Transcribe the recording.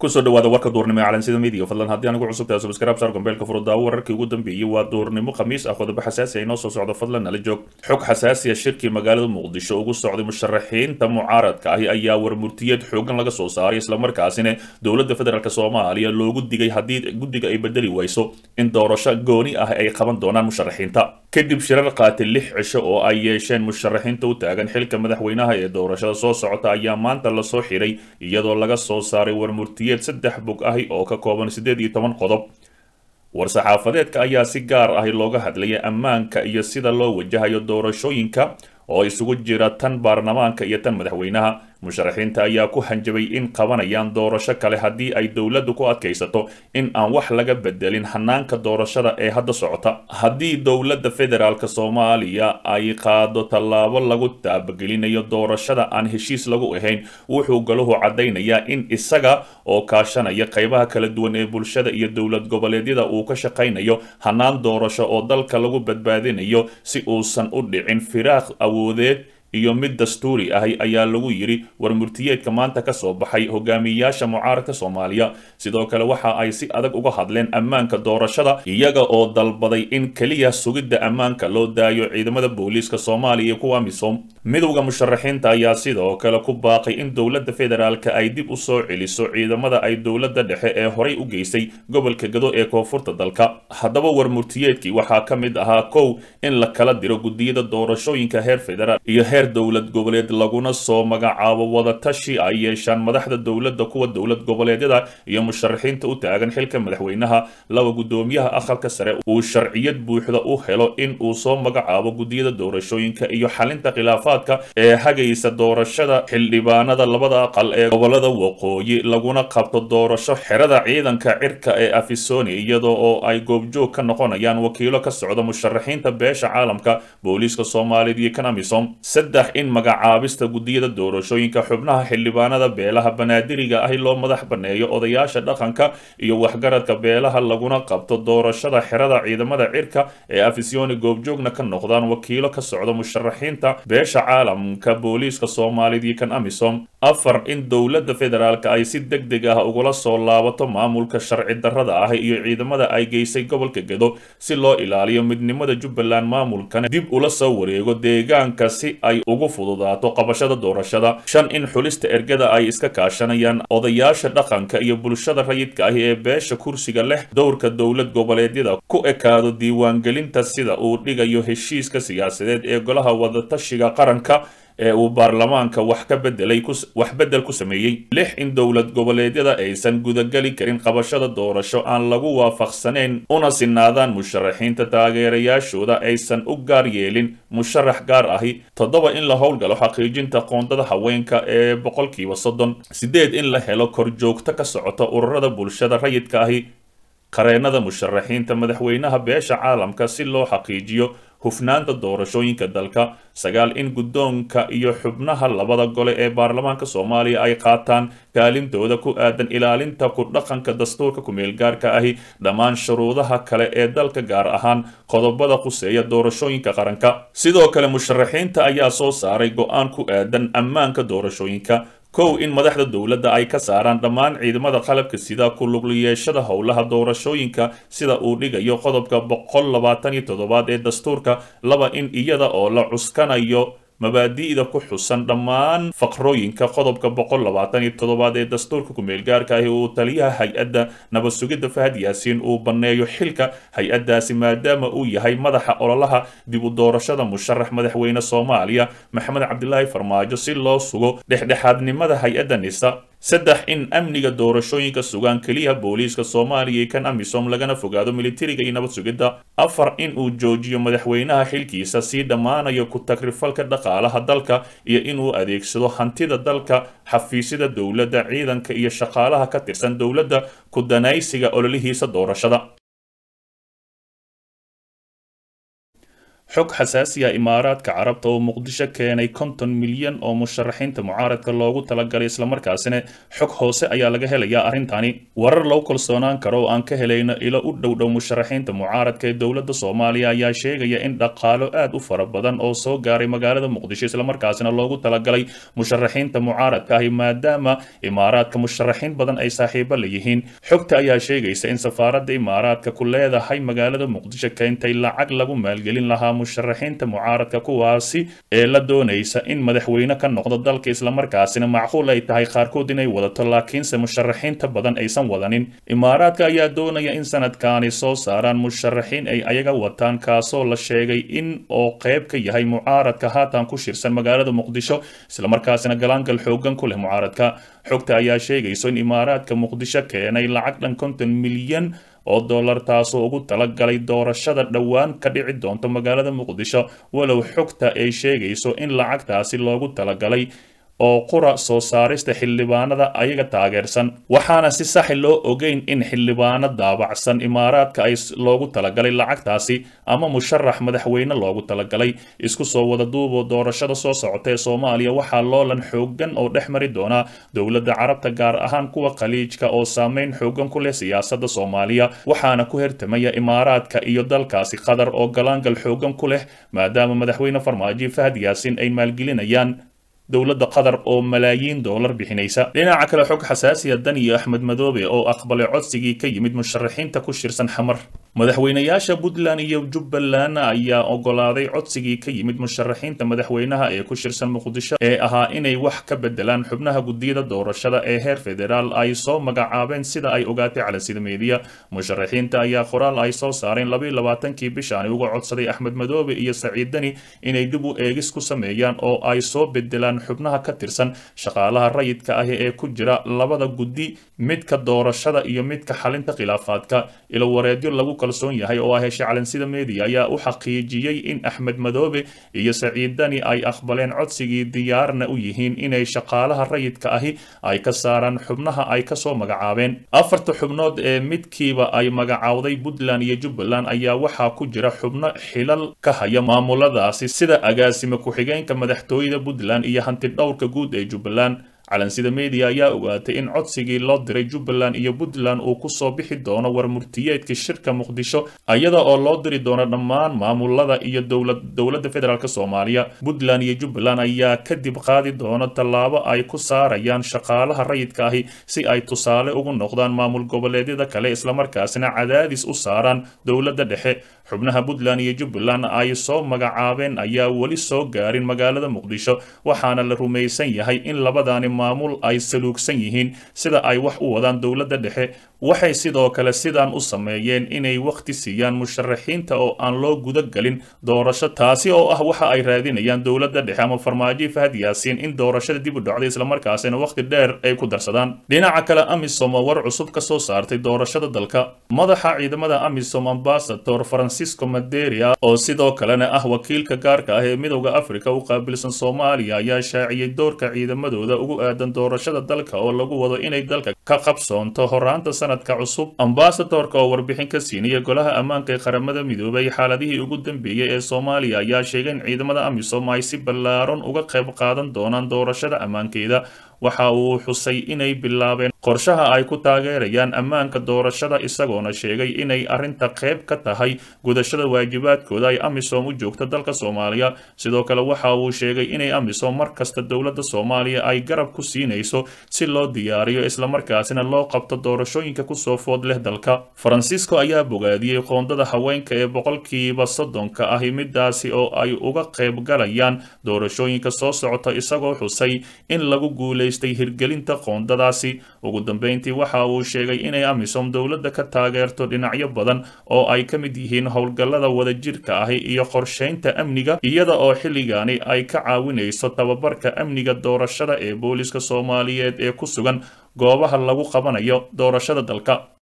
kusoo dhawaada warka duurnimo ee calansida media fadlan haddii anigu cusub tahay subscribe saar gombeelka furudda wararkii ugu dambeeyay waa duurnimo khamiis ah qodobo xasaasi ah inoo soo socdo fadlan nala joog xog xasaasi ah shirkii magaalada muqdisho ugu socday musharaxiinta mucaaradka ahi ayaa warmurtiyeed xoogan laga soo saaray isla markaasina dowladda federaalk Soomaaliya loogu digay haddii guddiga ay bedeli wayso in doorasho gooni ah ay qaban doonaan musharaxiinta kadib shirar qaatay 6 cisho oo ay yeesheen musharaxiinta u taagan xilka madaxweynaha ee doorashada soo socota ayaa maanta la soo xiray iyadoo laga soo saaray warmurtiyeed 3 bog ah oo ka kooban 18 qodob war-saxaafadeedka ayaa si gaar ah looga hadlayay ammaanka iyo sida loo wajahayo doorashooyinka oo isugu jira tan baarlamaanka iyo tan madaxweynaha musharaxiinta ayaa ku hanjabay in qabanayaan doorasho kale haddii ay dowladdu ku adkaysato in aan wax laga bedelin hanaanka doorashada ee hadda socota haddii dowladda federaalk Soomaaliya ay qaado tallaabo lagu taabagelinayo doorashada aan heshiis lagu ahayn wuxuu galuhu cadaynayaa in isaga oo kaashanaya qaybaha kala duwan ee bulshada iyo dowlad goboleedyada uu ka shaqaynayo hanaan doorasho oo dalka lagu badbaadinayo si uusan u dhicin firaaq awoodeed iyo mid dastuuri ah ayaa lagu yiri warmurtiyeedka maanta ka soo baxay hogaamiyaasha mucaaradka Soomaaliya sidoo kale waxa ay si adag uga hadleen ammaanka doorashada iyaga oo dalbaday in kaliya sugidda ammaanka loo daayo ciidamada booliiska Soomaaliya iyo kuwa misom midowga musharaxiinta ayaa sidoo kale ku baaqay in dowladda federaalka ay dib u soo celiso ciidamada ay dowladda dhexe ee horay u geysay gobolka Gado ee koonfurta dalka haddaba warmurtiyeedkii waxaa ka mid ahaa kow in la kala diro gudiyada doorashooyinka heer federaal iyo dowlad goboleed laguna soo magacaabo wada tashi ay yeeshaan madaxda dowladda kuwa dowlad goboleedyada iyo musharaxiinta u taagan xilka madaxweynaha laba gudoomiyaha aqalka sare uu sharciyad buuxda u helo in uu soo magacaabo gudiyada doorashooyinka iyo xalinta khilaafaadka ee hagaysa doorashada xildhibaanada labada aqal ee gobolada waqooyi laguna qabto doorasho xerada ciidanka cirka ee Afisoni iyadoo oo ay goobjoog ka noqonayaan wakiilo ka socda musharaxiinta beesha caalamka booliiska Soomaaliyeed iyo kan amisom in magacaabista gudiyada doorashooyinka xubnaha xildhibaanada beelaha banaadiriga ah loo madax baneeyo odayaasha dhaqanka iyo waxgaradka beelaha laguna qabto doorashada xerada ciidamada cirka ee Afisoni goobjoogna ka noqdaan wakiilo ka socda musharaxiinta beesha caalamka booliiska Soomaaliyeed iyo kan amisom afar in dowladda federaalka ay si degdeg ah ugula soo laabato maamulka sharci darrada ah iyo ciidamada ay geysay gobolka Gado si loo ilaaliyo midnimada Jubbaland maamulkan dib ula soo wareego deegaanka si ay ugu fududaato qabashada doorashada shan in xulista ergada ay iska kaashanayaan odayaasha dhaqanka iyo bulshada rayidka ah ee beesha kursiga leh dowrka dowlad goboleedyada ku ekaado diiwaangelinta sida uu dhigayo heshiiska siyaasadeed ee golaha wadatashiga qaranka ee uu baarlamaanka wax bedel ku sameeyay 6 in dowlad goboleedyada aysan gudagali karin qabashada doorasho aan lagu waafaqsaneyn una sinaadaan musharaxiinta taageerayaashooda aysan u gaar yeelin musharax gaar ahi 7 in la howlgalo xaqiijinta qoondada haweenka ee 30% 8 in la helo korjoogto ka socota ururada bulshada rayidka ahi qareenada musharaxiinta madaxweynaha beesha caalamka si loo xaqiijiyo hufnaanta doorashooyinka dalka 9 in guddoonka iyo xubnaha labada gole ee baarlamaanka Soomaaliya ay qaataan kaalintooda ku aadan ilaalinta ku dhaqanka dastuurka ku meel gaarka ahi dhammaan shuruudaha kale ee dalka gaar ahaan qodobada khuseeya doorashooyinka qaranka sidoo kale musharaxiinta ayaa soo saaray go'aan ku aadan ammaanka doorashooyinka kow in madaxda dowladda ay ka saaraan dhammaan ciidamada qalabka sida ku lug yeeshada howlaha doorashooyinka sida uu dhigayo qodobka 127 ee dastuurka laba in iyada oo la cuskanayo mabaadi'da ku xusan dhammaan faqrooyinka qodobka 127 ee dastuurka ku meel gaarka ah uu taliyaha hay'adda nabad sugidda Fahad Yaasiin uu baneeyo xilka hay'addaasi maadaama uu yahay madaxa ololaha dib u doorashada musharax madaxweyne Soomaaliya Maxamed Cabdilaahi Farmaajo si loo sugo dhexdhexaadnimada hay'adda NISA 3 in amniga doorashooyinka sugaan kaliya booliiska Soomaaliya kan amisom lagana fogaado militariga iyo nabad sugidda 4 in uu joojiyo madaxweynaha xilkiisa si dhamaanayo ku takrifalka dhaqaalaha dalka iyo inuu adeegsado hantida dalka xafiisyada dowladda ciidanka iyo shaqaalaha ka tirsan dowladda ku danaysiga ololihiisa doorashada xog xasaasi ah imaaraadka carabta oo muqdisho keenay 50 milyan oo musharaxiinta mucaaradka loogu talagalay islamarkaasina xog hoose ayaa laga helayaa arrintani warar lagu kalsoonaan karo oo aan ka helayno ilo u dhow musharaxiinta mucaaradka ee dowladda Soomaaliya ayaa sheegaya in dhaqaalo aad u fara badan oo soo gaaray magaalada muqdisho islamarkaasina loogu talagalay musharaxiinta mucaaradka ah maadaama imaaraadka musharaxiin badan ay saaxiibo leeyihiin xogta ayaa sheegaysa in safaaradda imaaraadka ku leedahay magaalada muqdisho keentay lacag lagu maalgelin lahaa musharaxiinta mucaaradka kuwaasi ee la doonaysa in madaxweyne ka noqdo dalka islamarkaasina macquul ay tahay qaarkood inay wadato laakiinse musharaxiinta badan aysan wadanin imaaraadka ayaa doonaya in sanadkaani soo saaraan musharaxiin ay ayaga wataan kaasoo la sheegay in oo qayb ka yahay mucaaradka haatan ku shirsan magaalada muqdisho islamarkaasina galaangal xoogan ku leh mucaaradka xogta ayaa sheegayso in imaaraadka muqdisho keenay lacag dhan 50 milyan oo dollar taasoo ugu talagalay doorashada dhawaan ka dhici doonto magaalada muqdisho walow xogta ay sheegayso in lacagtaasi loogu talagalay oo qura soo saarista xildhibaanada ayaga taageersan waxaana si sax loo ogeyn in xildhibaano daabacsan imaaraadka ay loogu talagalay lacagtaasi ama musharax madaxweyne loogu talagalay isku soo wada duubo doorashada soo socota ee Soomaaliya waxaa loolan xoogan oo dhexmari doona dowladda carabta gaar ahaan kuwa khaliijka oo saameyn xoogan ku leh siyaasadda Soomaaliya waxaana ku hirtamaya imaaraadka iyo dalkaasi Qatar oo galaangal xoogan ku leh maadaama madaxweyne Farmaajo Fahad Yaasin ay maalgelinayaan dowladda Qatar oo malaayiin dollar bixinaysa dhinaca kale xog xasaasi ah Dan iyo Axmed Madoobe oo aqbalay codsigii ka yimid musharaxiinta ku shirsan xamar madaxweynayaasha Puntland iyo Jubbaland ayaa ogolaaday codsigii ka yimid musharaxiinta madaxweynaha ee ku shirsan Muqdisho ee ahaa inay wax ka bedelaan xubnaha gudiyada doorashada ee heer federaal ay soo magacaabeen sida ay ogaatay Calansida Media musharaxiinta ayaa qoraal ay soo saareen 22kii bishaan uga codsaday Axmed Madoobe iyo Saciid Dani inay dib u eegis ku sameeyaan oo ay soo bedelaan xubnaha ka tirsan shaqaalaha rayidka ah ee ku jira labada gudi midka doorashada iyo midka xalinta khilaafaadka ilo wareedyo lagu kalsoon yahay oo ah hesha Calansida Media ayaa u xaqiijiyay in Axmed Madoobe iyo Saciid Dani ay aqbaleen codsigii diyaarna u yihiin inay shaqaalaha rayidka ahi ay ka saaraan xubnaha ay ka soo magacaabeen afarta xubnood ee midkiiba ay magacaawday Puntland iyo Jubbaland ayaa waxa ku jira xubno xilal ka haya maamuladaasi sida agaasime ku-xigeenka madaxtooyada Puntland iyo hanti dhowrka guud ee Jubbaland Calansida Media ayaa ogaatay in codsigii loo diray Jubbaland iyo Puntland uu ku soo bixi doono war murtiyeedka shirka Muqdisho ayada oo loo diri doono dhammaan maamulada iyo dowladda federaalka Soomaaliya Puntland iyo Jubbaland ayaa kadib qaadi doona tallaabo ay ku saarayaan shaqaalaha rayidka ahi si ay tusaale ugu noqdaan maamul goboleedyada kale isla markaasina cadaadis u saaraan dowladda dhexe xubnaha Puntland iyo Jubbaland ay soo magacaabeen ayaa wali soo gaarin magaalada Muqdisho waxaana la rumaysan yahay in labadaani maamul ay saluugsan yihiin sida ay wax u wadaan dowladda dhexe waxay sidoo kale sidaan u sameeyeen inay waqti siiyaan musharaxiinta oo aan loo guda galin doorasho taasi oo ah waxa ay raadinayaan dowladda dhexe ama Farmaajo Fahad Yaasin in doorashada dib u dhacday isla markaasina waqti dheer ay ku darsadaan dhinaca kale AMISOM war cusub ka soo saartay doorashada dalka madaxa ciidamada AMISOM Ambassador Francisco Madeira oo sidoo kalena ah wakiilka gaarka ah ee Midowga Afrika u qaabilsan Soomaaliya ayaa shaaciyay doorka ciidamadooda ugu aadan doorashada dalka oo lagu wado inay dalka ka qabsoonto horaanta sanadka cusub ambassadorka oo warbixin ka siinaya golaha ammaanka ee qaramada midoobay xaaladihii ugu dambeeyay ee Soomaaliya ayaa sheegay in ciidamada AMISOM ay si ballaaran uga qayb qaadan doonaan doorashada ammaankeeda waxa uu xusay inay bilaabeen qorshaha ay ku taageerayaan ammaanka doorashada isagoona sheegay inay arinta qayb ka tahay gudashada waajibaadkooda ay AMISOM u joogto dalka Soomaaliya sidoo kale waxa uu sheegay inay AMISOM markasta dowladda Soomaaliya ay garab ku siinayso si loo diyaariyo isla markaasina loo qabto doorashooyinka ku soo food leh dalka Francisco ayaa bogaadiyay qoondada haweenka ee 30% ah midaasi oo ay uga qayb galayaan doorashooyinka soo socota isagoo xusay in lagu guuleystay hirgelinta qoondadaasi ugu dambeyntii waxa uu sheegay inay AMISOM dowladda ka taageerto dhinacyo badan oo ay ka mid yihiin howlgallada wadajirka ah iyo qorsheynta amniga iyada oo xilligaani ay ka caawinayso tababarka amniga doorashada ee booliska Soomaaliyeed ee ku sugan goobaha lagu qabanayo doorashada dalka